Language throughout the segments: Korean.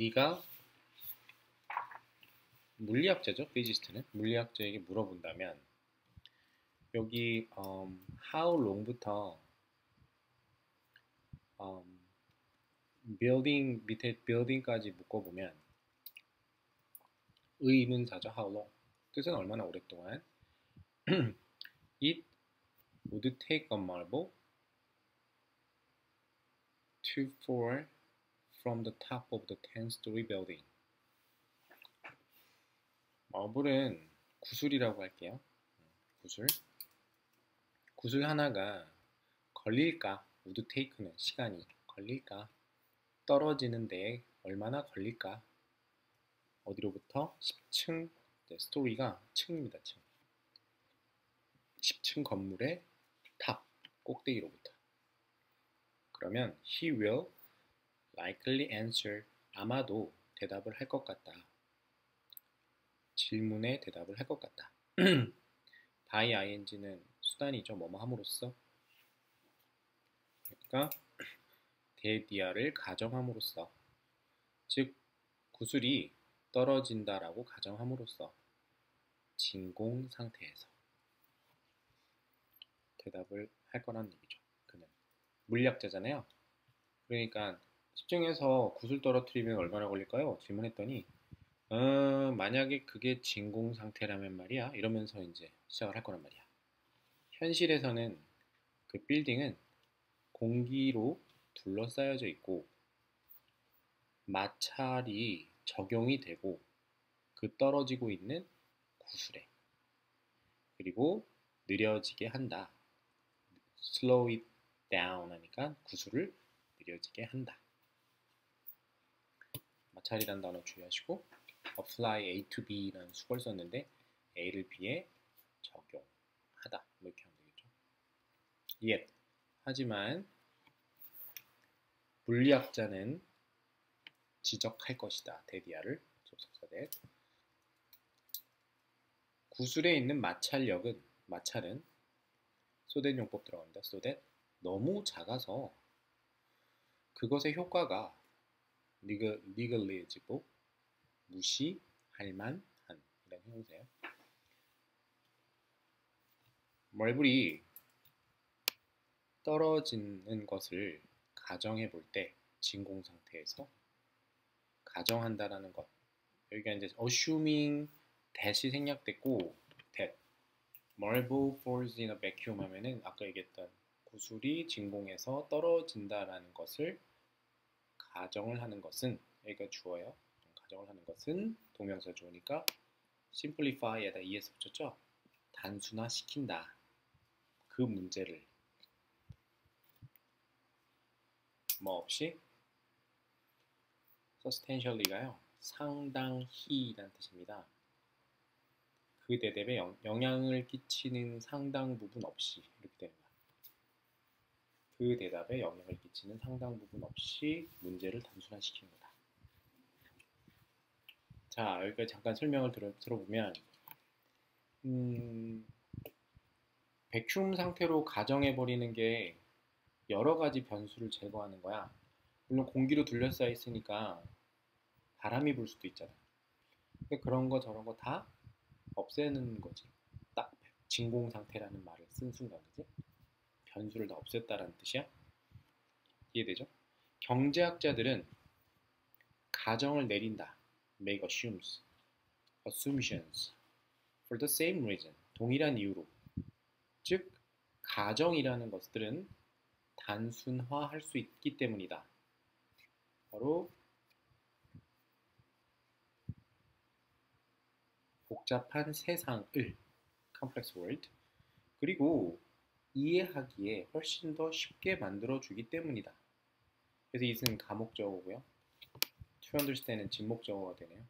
네가 물리학자죠? 피지스트는 물리학자에게 물어본다면 여기 how long부터 building 밑에 building까지 묶어보면 의문사죠. how long 뜻은 얼마나 오랫동안 it would take a marble to fall from the top of the 10-story building. 마블은 구슬이라고 할게요. 구슬 하나가 걸릴까? would take는 시간이 걸릴까? 떨어지는데 얼마나 걸릴까? 어디로부터? 10층 스토리가 층입니다. 층. 10층 건물의 탑 꼭대기로부터. 그러면 he will likely answer 아마도 대답을 할 것 같다. 질문에 대답을 할 것 같다. by ing는 수단이죠. 뭐뭐 함으로써. 그러니까 대디아를 가정함으로써 즉 구슬이 떨어진다라고 가정함으로써 진공 상태에서 대답을 할 거란 얘기죠. 그는 물리학자잖아요. 그러니까 10층에서 구슬 떨어뜨리면 얼마나 걸릴까요? 질문했더니 만약에 그게 진공 상태라면 말이야 이러면서 이제 시작을 할 거란 말이야. 현실에서는 그 빌딩은 공기로 둘러싸여져 있고 마찰이 적용이 되고 그 떨어지고 있는 구슬에 그리고 느려지게 한다. slow it down 하니까 구슬을 느려지게 한다. 마찰이란 단어 주의하시고 apply A to B라는 수걸 썼는데 A를 B에 적용하다 뭐 이렇게 하면 되겠죠. yet 하지만 물리학자는 지적할 것이다. 대디아를 접속사 that 구슬에 있는 마찰은 so that 용법 들어갑니다. so that 너무 작아서 그것의 효과가 negligible 무시할 만한 이런 형용사예요. 멀블이 떨어지는 것을 가정해 볼 때 진공 상태에서 가정한다라는 것 여기가 이제 assuming that이 생략됐고 that marble falls in a vacuum 하면은 아까 얘기했던 구슬이 진공에서 떨어진다라는 것을 가정을 하는 것은 여기가 주어요. 가정을 하는 것은 동명사 주어니까 simplify에다 es 붙였죠. 단순화시킨다. 그 문제를 뭐 없이 substantially가요. 상당히라는 뜻입니다. 그 대답에 영향을 끼치는 상당 부분 없이 이렇게 되는 거야. 그 대답에 영향을 끼치는 상당 부분 없이 문제를 단순화시키는 거다. 자, 여기까지 잠깐 설명을 들어보면 백큐움 상태로 가정해버리는 게 여러 가지 변수를 제거하는 거야. 물론 공기로 둘러싸여 있으니까 바람이 불 수도 있잖아. 근데 그런 거 저런 거 다 없애는 거지. 딱 진공 상태라는 말을 쓴 순간, 그지? 변수를 다 없앴다라는 뜻이야. 이해되죠? 경제학자들은 가정을 내린다. make assumptions for the same reason. 동일한 이유로. 즉, 가정이라는 것들은 단순화할 수 있기 때문이다. 바로 복잡한 세상을 complex world 그리고 이해하기에 훨씬 더 쉽게 만들어주기 때문이다. 그래서 이것은 가목적어고요. to understand은 진목적어가 되네요.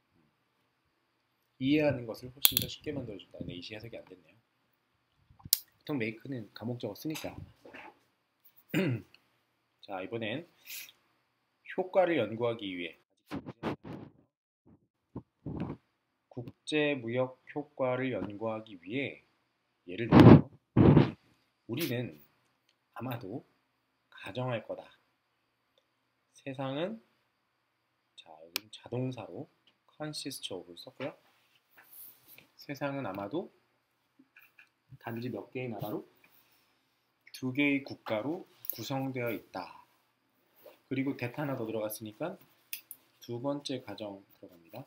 이해하는 것을 훨씬 더 쉽게 만들어준다. 네, 이시 해석이 안 됐네요. 보통 make는 가목적어 쓰니까. 자, 이번엔 효과를 연구하기 위해 국제무역 효과를 연구하기 위해 예를 들어 우리는 아마도 가정할 거다. 세상은 자, 여기는 자동사로 consist of를 썼고요. 세상은 아마도 단지 몇 개의 나라로 두 개의 국가로 구성되어 있다. 그리고 that 하나 더 들어갔으니까 두 번째 가정 들어갑니다.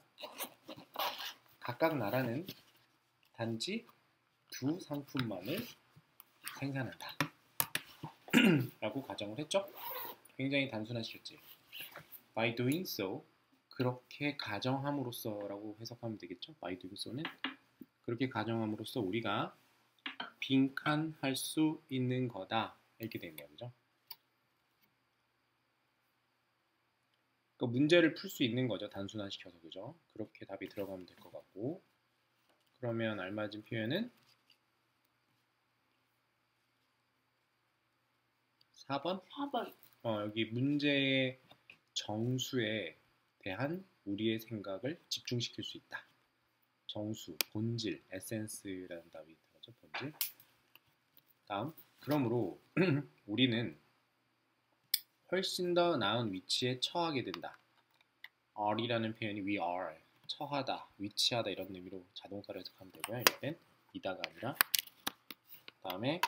각각 나라는 단지 두 상품만을 생산한다. 라고 가정을 했죠. 굉장히 단순하시겠지. By doing so, 그렇게 가정함으로써 라고 해석하면 되겠죠. By doing so는 그렇게 가정함으로써 우리가 빈칸할 수 있는 거다. 이렇게 되는 거죠. 그죠? 그러니까 문제를 풀 수 있는 거죠. 단순화시켜서. 그죠? 그렇게 답이 들어가면 될 것 같고, 그러면 알맞은 표현은 4번? 4번. 여기 문제의 정수에 대한 우리의 생각을 집중시킬 수 있다. 정수, 본질, 에센스라는 답이 들어가죠. 본질. 다음, 그러므로 우리는 훨씬 더 나은 위치에 처하게 된다. are이라는 표현이 we are, 처하다, 위치하다 이런 의미로 자동사로 해석하면 되고요. 이럴 땐 이다가 아니라. 다음에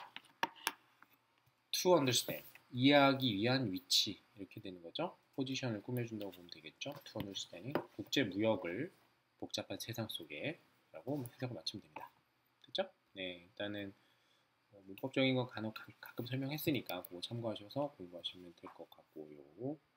to understand, 이해하기 위한 위치 이렇게 되는 거죠. 포지션을 꾸며준다고 보면 되겠죠. to understand이 국제 무역을 복잡한 세상 속에 라고 해석을 마치면 됩니다. 됐죠? 네, 일단은 문법적인 건 간혹 가끔 설명했으니까 그거 참고하셔서 공부하시면 될 것 같고요.